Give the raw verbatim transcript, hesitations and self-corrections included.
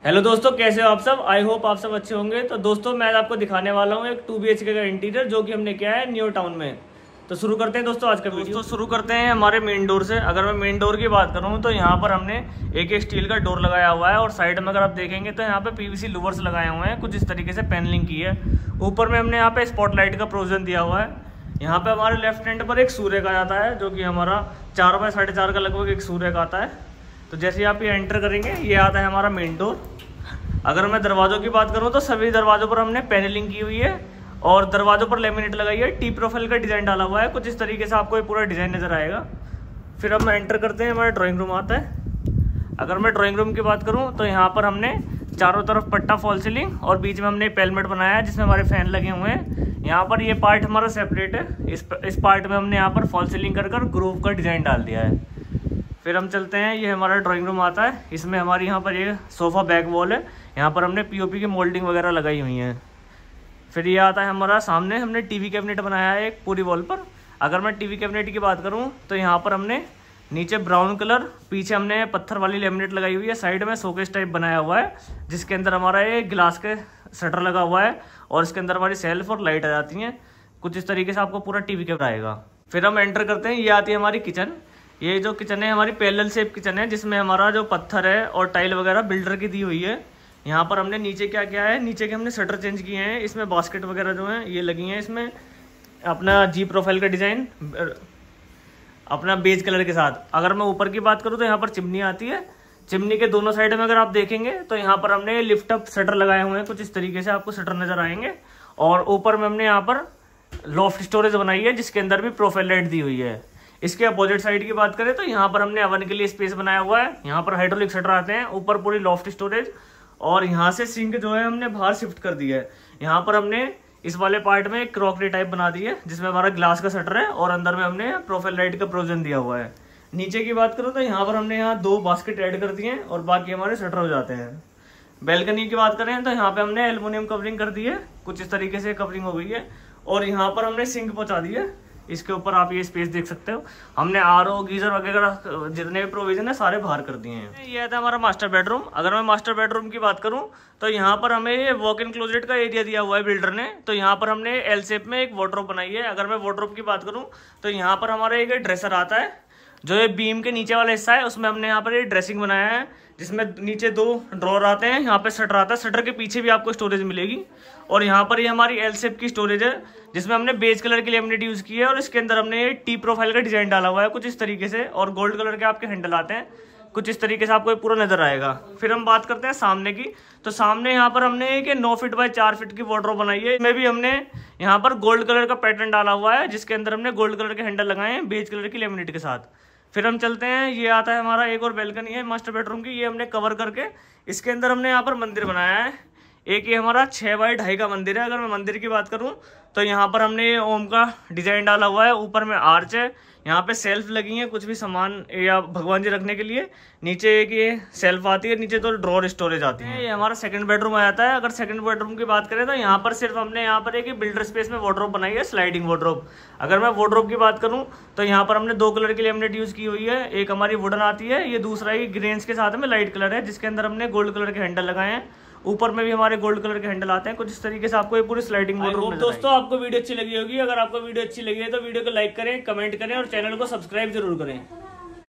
Hello दोस्तों, कैसे हो आप सब। आई होप आप सब अच्छे होंगे। तो दोस्तों मैं आपको दिखाने वाला हूँ एक टू बी एच के का इंटीरियर जो कि हमने किया है न्यू टाउन में। तो शुरू करते हैं दोस्तों आज का वीडियो। दोस्तों शुरू करते हैं हमारे मेन डोर से। अगर मैं मेन डोर की बात करूँ तो यहाँ पर हमने एक एक स्टील का डोर लगाया हुआ है और साइड में अगर आप देखेंगे तो यहाँ पे पीवीसी लूवर्स लगाए हुए हैं, कुछ इस तरीके से पैनलिंग की है। ऊपर में हमने यहाँ पे स्पॉटलाइट का प्रोविजन दिया हुआ है। यहाँ पे हमारे लेफ्ट हैंड पर एक सूर्य का आता है जो कि हमारा चार बाय साढ़े चार का लगभग एक सूर्य का आता है। तो जैसे ही आप ये एंटर करेंगे ये आता है हमारा मेन डोर। अगर मैं दरवाज़ों की बात करूँ तो सभी दरवाज़ों पर हमने पैनलिंग की हुई है और दरवाज़ों पर लेमिनेट लगाई है। टी प्रोफाइल का डिज़ाइन डाला हुआ है, कुछ इस तरीके से आपको ये पूरा डिज़ाइन नज़र आएगा। फिर अब मैं एंटर करते हैं, हमारा ड्राइंग रूम आता है। अगर मैं ड्राइंग रूम की बात करूँ तो यहाँ पर हमने चारों तरफ पट्टा फॉल सीलिंग और बीच में हमने पेलमेट बनाया है जिसमें हमारे फैन लगे हुए हैं। यहाँ पर ये पार्ट हमारा सेपरेट है। इस इस पार्ट में हमने यहाँ पर फॉल सीलिंग कर कर ग्रूव का डिज़ाइन डाल दिया है। फिर हम चलते हैं, ये हमारा ड्राइंग रूम आता है। इसमें हमारी यहाँ पर ये सोफ़ा बैक वॉल है, यहाँ पर हमने पीओपी की मोल्डिंग वगैरह लगाई हुई है। फिर ये आता है हमारा सामने हमने टीवी कैबिनेट बनाया है एक पूरी वॉल पर। अगर मैं टीवी कैबिनेट की बात करूँ तो यहाँ पर हमने नीचे ब्राउन कलर, पीछे हमने पत्थर वाली लेमिनेट लगाई हुई है, साइड में शोकेस टाइप बनाया हुआ है जिसके अंदर हमारा ये ग्लास के शटर लगा हुआ है और इसके अंदर हमारी सेल्फ और लाइट आ जाती हैं। कुछ इस तरीके से आपको पूरा टीवी कैबिनेट आएगा। फिर हम एंटर करते हैं, ये आती है हमारी किचन। ये जो किचन है हमारी पैरेलल शेप किचन है जिसमें हमारा जो पत्थर है और टाइल वगैरह बिल्डर की दी हुई है। यहाँ पर हमने नीचे क्या किया है, नीचे के हमने शटर चेंज किए हैं। इसमें बास्केट वगैरह जो हैं ये लगी हैं। इसमें अपना जी प्रोफाइल का डिज़ाइन अपना बेज कलर के साथ। अगर मैं ऊपर की बात करूँ तो यहाँ पर चिमनी आती है। चिमनी के दोनों साइड में अगर आप देखेंगे तो यहाँ पर हमने लिफ्ट अप शटर लगाए हुए हैं, कुछ इस तरीके से आपको शटर नजर आएंगे। और ऊपर में हमने यहाँ पर लॉफ्ट स्टोरेज बनाई है जिसके अंदर भी प्रोफाइल लाइट दी हुई है। इसके अपोजिट साइड की बात करें तो यहाँ पर हमने ओवन के लिए स्पेस बनाया हुआ है। यहाँ पर हाइड्रोलिक शटर आते हैं, ऊपर पूरी लॉफ्ट स्टोरेज और यहाँ से सिंक जो है हमने बाहर शिफ्ट कर दी है। यहाँ पर हमने इस वाले पार्ट में एक क्रॉकरी टाइप बना दी है जिसमें हमारा ग्लास का शटर है और अंदर में हमने प्रोफाइल लाइट का प्रोविजन दिया हुआ है। नीचे की बात करूँ तो यहाँ पर हमने यहाँ दो बास्केट ऐड कर दिए हैं और बाकी हमारे शटर हो जाते हैं। बैल्कनी की बात करें तो यहाँ पे हमने एल्युमिनियम कवरिंग कर दी है, कुछ इस तरीके से कवरिंग हो गई है। और यहाँ पर हमने सिंक पहुँचा दी है। इसके ऊपर आप ये स्पेस देख सकते हो। हमने आर ओ गीजर वगैरह जितने भी प्रोविजन है सारे बाहर कर दिए हैं। ये था हमारा मास्टर बेडरूम। अगर मैं मास्टर बेडरूम की बात करूं तो यहाँ पर हमें ये वॉक इन क्लोजेट का एरिया दिया हुआ है बिल्डर ने। तो यहाँ पर हमने एल शेप में एक वार्डरोब बनाई है। अगर मैं वार्डरोब की बात करूँ तो यहाँ पर हमारा एक ड्रेसर आता है जो ये बीम के नीचे वाला हिस्सा है, उसमें हमने यहाँ पर ये ड्रेसिंग बनाया है जिसमें नीचे दो ड्रॉर आते हैं। यहाँ पे शटर आता है, शटर के पीछे भी आपको स्टोरेज मिलेगी। और यहाँ पर ये हमारी एल शेप की स्टोरेज है जिसमें हमने बेज कलर की लेमिनेट यूज की है और इसके अंदर हमने ये टी प्रोफाइल का डिजाइन डाला हुआ है कुछ इस तरीके से। और गोल्ड कलर के आपके हैंडल आते हैं, कुछ इस तरीके से आपको ये पूरा नजर आएगा। फिर हम बात करते हैं सामने की। तो सामने यहाँ पर हमने एक नौ फीट बाय चार फीट की वार्डरोब बनाई है। इसमें भी हमने यहाँ पर गोल्ड कलर का पैटर्न डाला हुआ है जिसके अंदर हमने गोल्ड कलर के हैंडल लगाए हैं बेज कलर की लेमिनेट के साथ। फिर हम चलते हैं, ये आता है हमारा एक और बैल्कनी है मास्टर बेडरूम की। ये हमने कवर करके इसके अंदर हमने यहाँ पर मंदिर बनाया है। एक ये हमारा छः बाई ढाई का मंदिर है। अगर मैं मंदिर की बात करूँ तो यहाँ पर हमने ये ओम का डिजाइन डाला हुआ है। ऊपर में आर्च है, यहाँ पे सेल्फ लगी है कुछ भी सामान या भगवान जी रखने के लिए। नीचे एक ये सेल्फ आती है, नीचे तो ड्रॉर स्टोरेज आती है। ये हमारा सेकंड बेडरूम आ जाता है। अगर सेकंड बेडरूम की बात करें तो यहाँ पर सिर्फ हमने यहाँ पर एक बिल्डर स्पेस में वार्डरोब बनाई है, स्लाइडिंग वार्डरोब। अगर मैं वार्डरोब की बात करूँ तो यहाँ पर हमने दो कलर की लेमिनेट यूज की हुई है। एक हमारी वुडन आती है, ये दूसरा ही ग्रेन्स के साथ में लाइट कलर है जिसके अंदर हमने गोल्ड कलर के हैंडल लगाए हैं। ऊपर में भी हमारे गोल्ड कलर के हैंडल आते हैं। कुछ इस तरीके से आपको ये पूरी स्लाइडिंग वार्डरोब मिल जाएगी। दोस्तों आपको वीडियो अच्छी लगी होगी। अगर आपको वीडियो अच्छी लगी है तो वीडियो को लाइक करें, कमेंट करें और चैनल को सब्सक्राइब जरूर करें।